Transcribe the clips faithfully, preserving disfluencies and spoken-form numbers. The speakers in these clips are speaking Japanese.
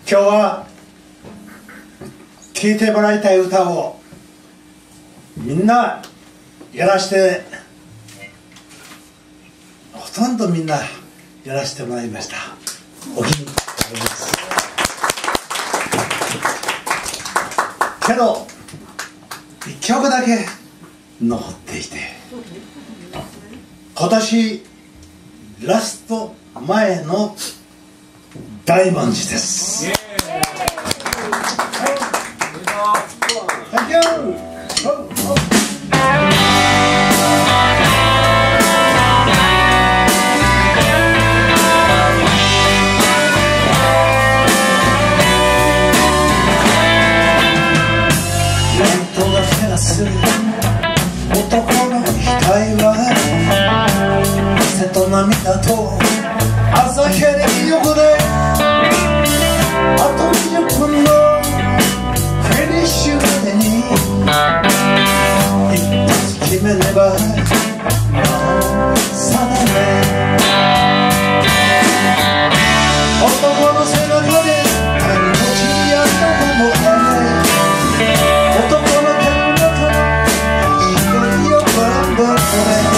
今日は聴いてもらいたい歌をみんなやらしてほとんどみんなやらせてもらいました。お気に入りですけどいっきょくだけ残っていて、今年ラスト前の大文字です。Thank you. Oh, oh. 男の額は汗と涙と朝日に汚れ、あとにじゅっぷんのフィニッシュまでに一発決めれば定め、男の背中で何も知り合ったともない男の手の中に光をバンバンこれ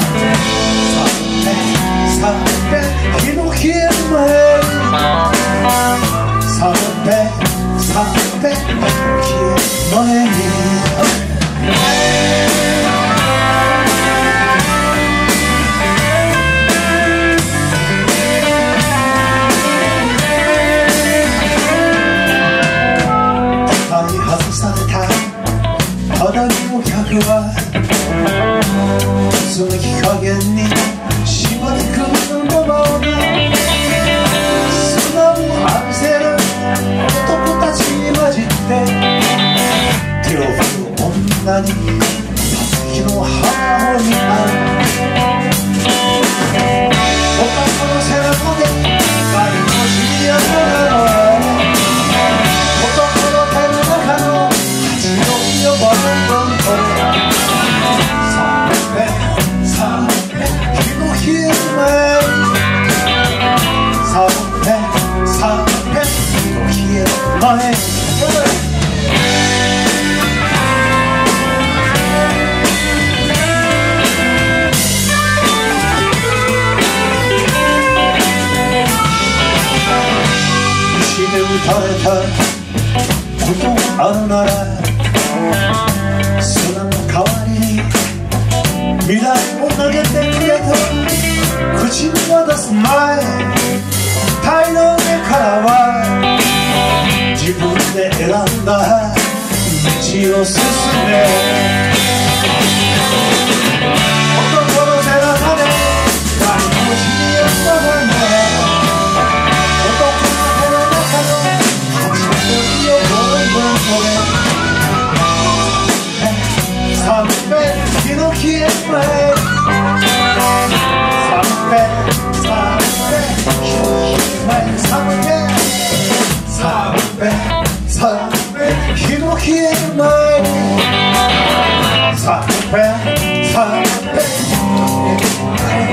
さて日の消える前さてさて日の消える前に高い外された肌着の客はその日陰に縛り込むのまま砂を浴びせる男たちに混じって手を振る女に月の母に会う男の背中で何も知り合ったら男の手の中の立ち寄りをバンバンとさてさて日の消える前さてさて日の消える前石で打たれたことがあるなら砂の代わりに未来を投げてくれと口に渡す前体の上からは自分で選んだ道を進め男の背中で何も知り合ったまま男の手の中の立ち寄りをボンボン飛べさて日の消える前さてさて日の消える前さてさてさて日の消える前さてさて日の消える前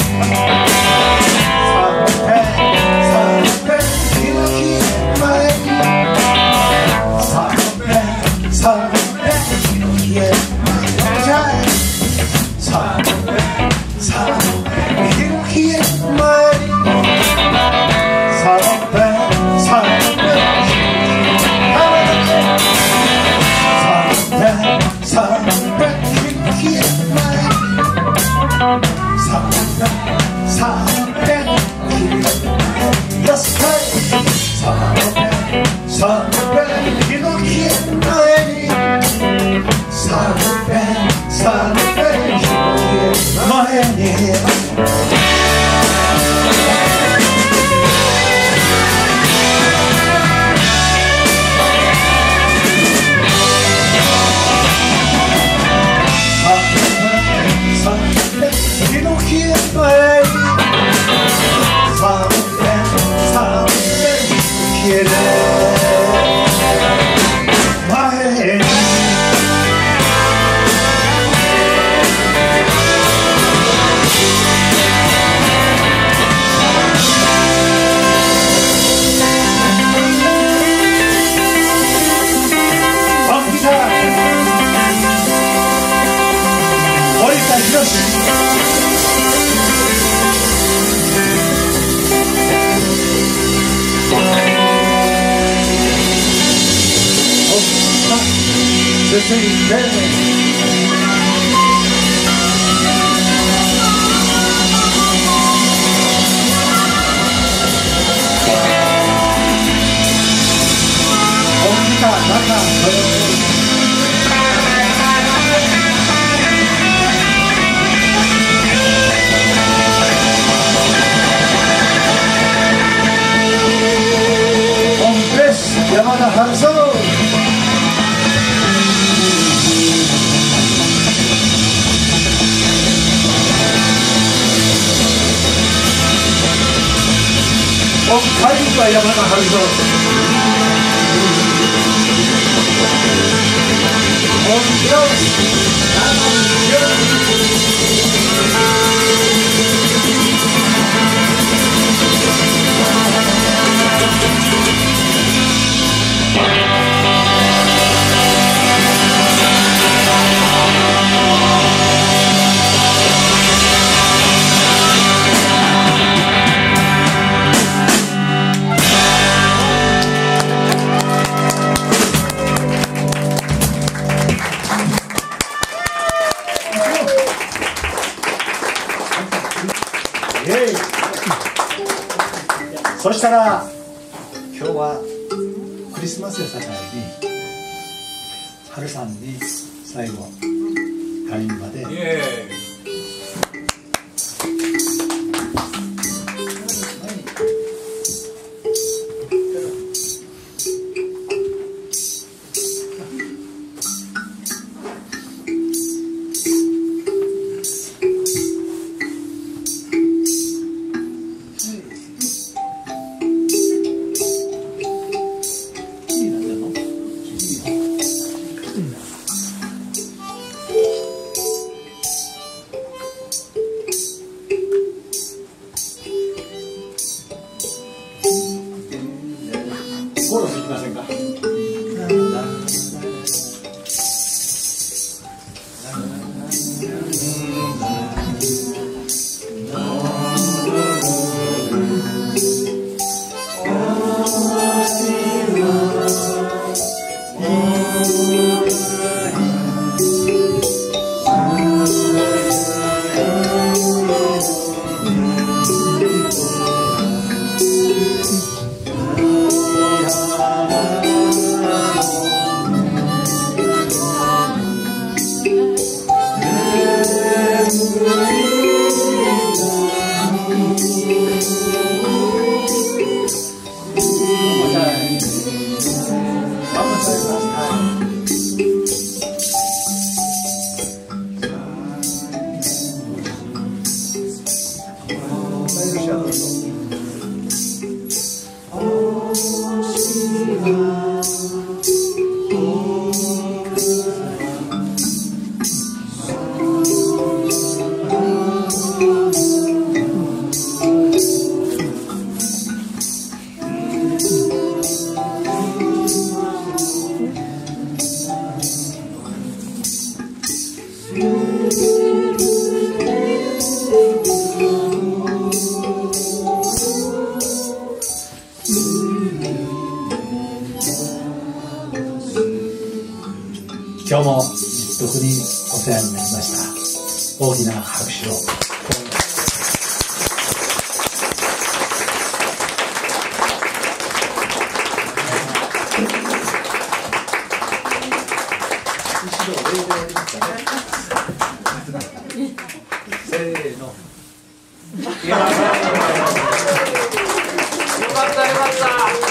さてさて日の消える前さてさて日の消える前さてさて日の消える前さてさてさて日の消える前さてさて日の消える前よしさてさて日の消える前にさてさて日の消える前に日の消える前にさてさて消える前にすすぎて山田春蔵北海道は山田春蔵本そしたら今日はクリスマスやさかいに春さんに最後会員までコーラスいきませんか。今日も実得にお世話になりました。大きな拍手を。せーの。よかったよかった。